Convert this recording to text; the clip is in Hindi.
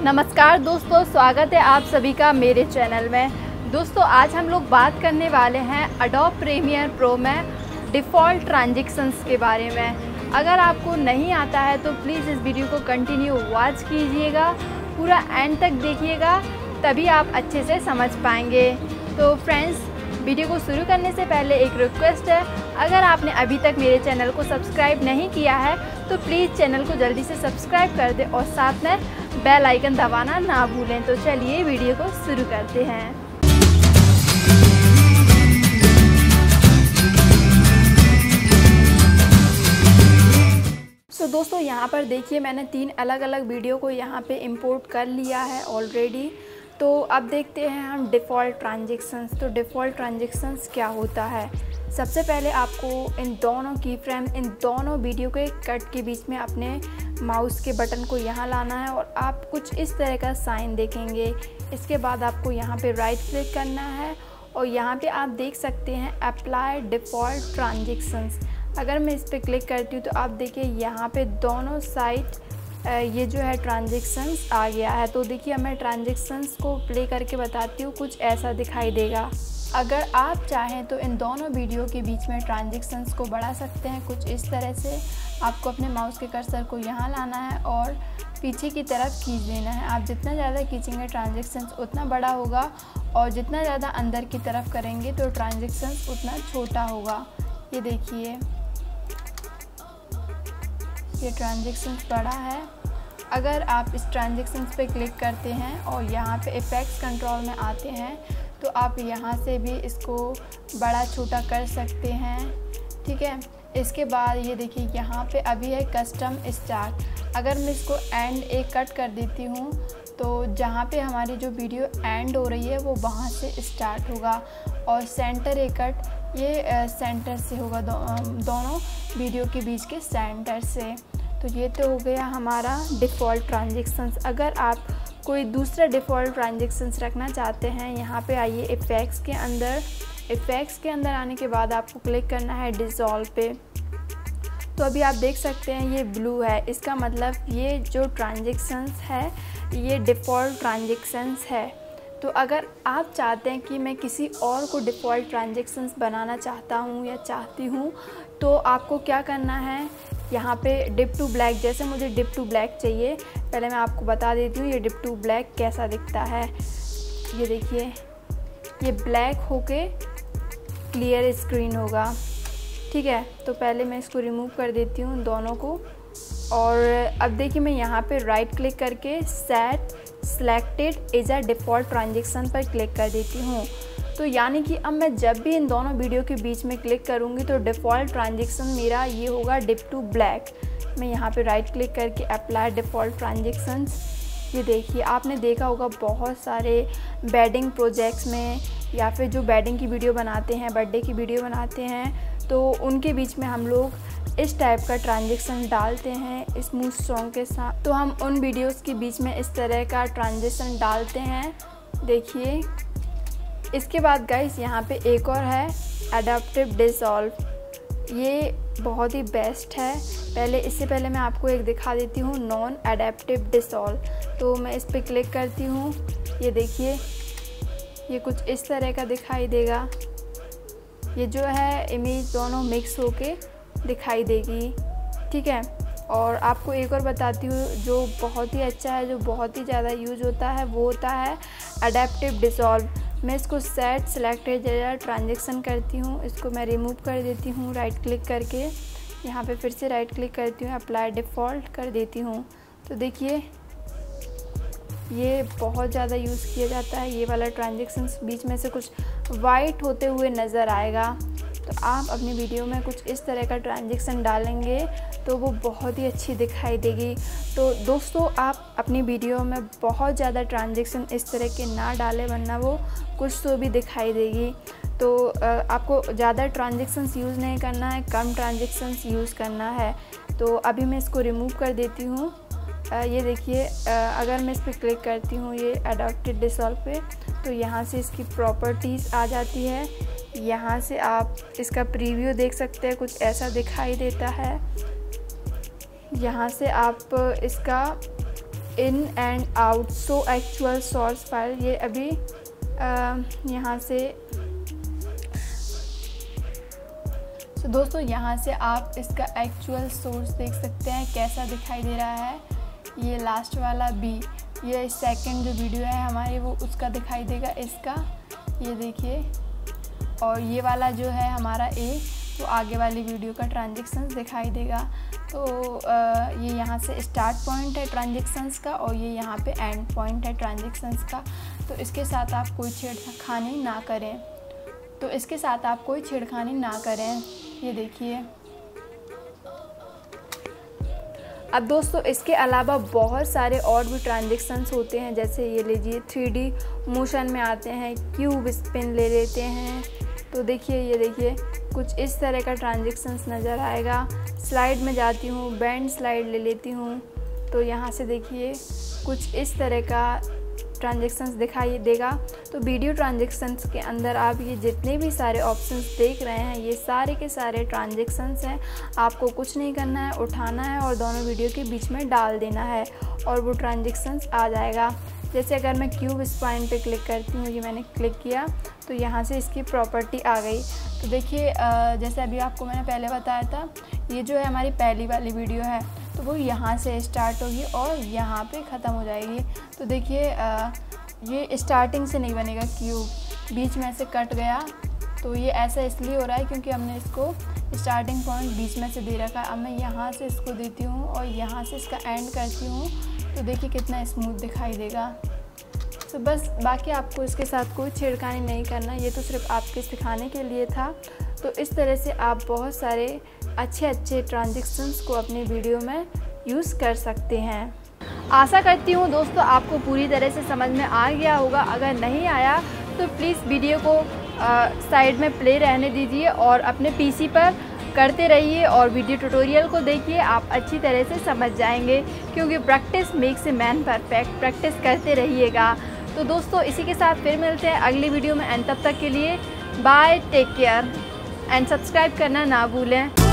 नमस्कार दोस्तों, स्वागत है आप सभी का मेरे चैनल में। दोस्तों आज हम लोग बात करने वाले हैं एडोब प्रीमियर प्रो में डिफ़ॉल्ट ट्रांजैक्शंस के बारे में। अगर आपको नहीं आता है तो प्लीज़ इस वीडियो को कंटिन्यू वॉच कीजिएगा, पूरा एंड तक देखिएगा, तभी आप अच्छे से समझ पाएंगे। तो फ्रेंड्स, वीडियो को शुरू करने से पहले एक रिक्वेस्ट है, अगर आपने अभी तक मेरे चैनल को सब्सक्राइब नहीं किया है तो प्लीज़ चैनल को जल्दी से सब्सक्राइब कर दें और साथ में बेल आइकन दबाना ना भूलें। तो चलिए वीडियो को शुरू करते हैं। दोस्तों यहाँ पर देखिए, मैंने 3 अलग अलग वीडियो को यहाँ पे इंपोर्ट कर लिया है ऑलरेडी। तो अब देखते हैं हम डिफ़ॉल्ट ट्रांजैक्शंस। तो डिफ़ॉल्ट ट्रांजैक्शंस क्या होता है? सबसे पहले आपको इन दोनों की फ्रेम, इन दोनों वीडियो के कट के बीच में अपने माउस के बटन को यहाँ लाना है और आप कुछ इस तरह का साइन देखेंगे। इसके बाद आपको यहाँ पे राइट क्लिक करना है और यहाँ पे आप देख सकते हैं अप्लाई डिफ़ॉल्ट ट्रांजैक्शंस। अगर मैं इस पर क्लिक करती हूँ तो आप देखिए यहाँ पे दोनों साइड ये जो है ट्रांजैक्शंस आ गया है। तो देखिए मैं ट्रांजैक्शंस को प्ले करके बताती हूँ, कुछ ऐसा दिखाई देगा। अगर आप चाहें तो इन दोनों वीडियो के बीच में ट्रांजैक्शंस को बढ़ा सकते हैं कुछ इस तरह से। आपको अपने माउस के कर्सर को यहाँ लाना है और पीछे की तरफ खींच देना है। आप जितना ज़्यादा खींचेंगे ट्रांजैक्शंस उतना बड़ा होगा और जितना ज़्यादा अंदर की तरफ करेंगे तो ट्रांजैक्शंस उतना छोटा होगा। ये देखिए, ये ट्रांजैक्शंस बड़ा है। अगर आप इस ट्रांजैक्शंस पे क्लिक करते हैं और यहाँ पे इफ़ेक्ट्स कंट्रोल में आते हैं तो आप यहाँ से भी इसको बड़ा छोटा कर सकते हैं, ठीक है। इसके बाद ये देखिए यहाँ पे अभी है कस्टम स्टार्ट। अगर मैं इसको एंड एक कट कर देती हूँ तो जहाँ पे हमारी जो वीडियो एंड हो रही है वो वहाँ से स्टार्ट होगा और सेंटर एक कट ये सेंटर से होगा, दोनों वीडियो के बीच के सेंटर से। तो ये तो हो गया हमारा डिफ़ॉल्ट ट्रांजैक्शंस। अगर आप कोई दूसरा डिफ़ॉल्ट ट्रांजैक्शंस रखना चाहते हैं, यहाँ पे आइए इफ़ेक्ट्स के अंदर। इफ़ेक्ट्स के अंदर आने के बाद आपको क्लिक करना है डिज़ोल्व पे। तो अभी आप देख सकते हैं ये ब्लू है, इसका मतलब ये जो ट्रांजैक्शंस है ये डिफ़ॉल्ट ट्रांजैक्शंस है। तो अगर आप चाहते हैं कि मैं किसी और को डिफ़ॉल्ट ट्रांजैक्शंस बनाना चाहता हूँ या चाहती हूँ तो आपको क्या करना है, यहाँ पे डिप टू ब्लैक, जैसे मुझे डिप टू ब्लैक चाहिए, पहले मैं आपको बता देती हूँ ये डिप टू ब्लैक कैसा दिखता है। ये देखिए, ये ब्लैक होके क्लियर स्क्रीन होगा, ठीक है। तो पहले मैं इसको रिमूव कर देती हूँ दोनों को। और अब देखिए मैं यहाँ पे राइट क्लिक करके set selected as a default transaction पर क्लिक कर देती हूँ। तो यानी कि अब मैं जब भी इन दोनों वीडियो के बीच में क्लिक करूँगी तो डिफ़ॉल्ट ट्रांजैक्शन मेरा ये होगा डिप टू ब्लैक। मैं यहाँ पे राइट क्लिक करके अप्लाई डिफ़ॉल्ट ट्रांजैक्शंस। ये देखिए, आपने देखा होगा बहुत सारे वेडिंग प्रोजेक्ट्स में या फिर जो वेडिंग की वीडियो बनाते हैं, बर्थडे की वीडियो बनाते हैं, तो उनके बीच में हम लोग इस टाइप का ट्रांजैक्शन डालते हैं स्मूथ सॉन्ग के साथ। तो हम उन वीडियोस के बीच में इस तरह का ट्रांजैक्शन डालते हैं, देखिए। इसके बाद गाइस यहाँ पे एक और है एडाप्टिव डिसॉल्व। ये बहुत ही बेस्ट है। इससे पहले मैं आपको एक दिखा देती हूँ, नॉन एडाप्टिव डिसॉल्व। तो मैं इस पर क्लिक करती हूँ, ये देखिए ये कुछ इस तरह का दिखाई देगा। ये जो है इमेज दोनों मिक्स होके दिखाई देगी, ठीक है। और आपको एक और बताती हूँ जो बहुत ही अच्छा है, जो बहुत ही ज़्यादा यूज होता है, वो होता है एडाप्टिव डिसॉल्व। मैं इसको सेट सिलेक्टेड ट्रांजैक्शन करती हूँ, इसको मैं रिमूव कर देती हूँ राइट क्लिक करके। यहाँ पे फिर से राइट क्लिक करती हूँ, अप्लाई डिफ़ॉल्ट कर देती हूँ। तो देखिए ये बहुत ज़्यादा यूज़ किया जाता है, ये वाला ट्रांजैक्शंस। बीच में से कुछ वाइट होते हुए नज़र आएगा। तो आप अपनी वीडियो में कुछ इस तरह का ट्रांजैक्शन डालेंगे तो वो बहुत ही अच्छी दिखाई देगी। तो दोस्तों आप अपनी वीडियो में बहुत ज़्यादा ट्रांजैक्शन इस तरह के ना डालें, वरना वो कुछ तो भी दिखाई देगी। तो आपको ज़्यादा ट्रांजैक्शंस यूज़ नहीं करना है, कम ट्रांजैक्शंस यूज़ करना है। तो अभी मैं इसको रिमूव कर देती हूँ। ये देखिए, अगर मैं इस पर क्लिक करती हूँ ये एडाप्टिव डिसॉल्व पे, तो यहाँ से इसकी प्रॉपर्टीज़ आ जाती है। यहाँ से आप इसका प्रीव्यू देख सकते हैं, कुछ ऐसा दिखाई देता है। यहाँ से आप इसका in and out so actual source file. ये अभी यहाँ से तो दोस्तों यहाँ से आप इसका एक्चुअल सोर्स देख सकते हैं कैसा दिखाई दे रहा है। ये लास्ट वाला बी, ये सेकंड जो वीडियो है हमारी वो उसका दिखाई देगा इसका, ये देखिए। और ये वाला जो है हमारा ए, तो आगे वाली वीडियो का ट्रांजेक्शन्स दिखाई देगा। तो ये यहाँ से स्टार्ट पॉइंट है ट्रांजेक्शन्स का और ये यहाँ पे एंड पॉइंट है ट्रांजेक्शन्स का। तो इसके साथ आप कोई छेड़खानी ना करें, तो इसके साथ आप कोई छेड़खानी ना करें। ये देखिए। अब दोस्तों इसके अलावा बहुत सारे और भी ट्रांजेक्शन्स होते हैं, जैसे ये लीजिए 3D मोशन में आते हैं, क्यूब स्पिन ले लेते हैं। तो देखिए ये देखिए कुछ इस तरह का ट्रांजेक्शन्स नज़र आएगा। स्लाइड में जाती हूँ, बैंड स्लाइड ले लेती हूँ, तो यहाँ से देखिए कुछ इस तरह का ट्रांजेक्शन्स दिखाई देगा। तो वीडियो ट्रांजेक्शन्स के अंदर आप ये जितने भी सारे ऑप्शंस देख रहे हैं ये सारे के सारे ट्रांजेक्शन्स हैं। आपको कुछ नहीं करना है, उठाना है और दोनों वीडियो के बीच में डाल देना है और वो ट्रांजेक्शन्स आ जाएगा। जैसे अगर मैं क्यूब स्पाइन पे क्लिक करती हूँ, ये मैंने क्लिक किया तो यहाँ से इसकी प्रॉपर्टी आ गई। तो देखिए जैसे अभी आपको मैंने पहले बताया था, ये जो है हमारी पहली वाली वीडियो है तो वो यहाँ से स्टार्ट होगी और यहाँ पे ख़त्म हो जाएगी। तो देखिए ये स्टार्टिंग से नहीं बनेगा क्यूब, बीच में से कट गया। तो ये ऐसा इसलिए हो रहा है क्योंकि हमने इसको स्टार्टिंग पॉइंट बीच में से दे रखा है। अब मैं यहाँ से इसको देती हूँ और यहाँ से इसका एंड करती हूँ, तो देखिए कितना स्मूथ दिखाई देगा। तो बस बाकी आपको इसके साथ कोई छेड़खानी नहीं करना, ये तो सिर्फ आपके सिखाने के लिए था। तो इस तरह से आप बहुत सारे अच्छे ट्रांजेक्शन्स को अपने वीडियो में यूज़ कर सकते हैं। आशा करती हूँ दोस्तों आपको पूरी तरह से समझ में आ गया होगा। अगर नहीं आया तो प्लीज़ वीडियो को साइड में प्ले रहने दीजिए और अपने पीसी पर करते रहिए और वीडियो ट्यूटोरियल को देखिए, आप अच्छी तरह से समझ जाएंगे क्योंकि practice makes a man perfect. Practice करते रहिएगा। तो दोस्तों इसी के साथ फिर मिलते हैं अगली वीडियो में, एंड तब तक के लिए bye, take care and subscribe करना ना भूलें।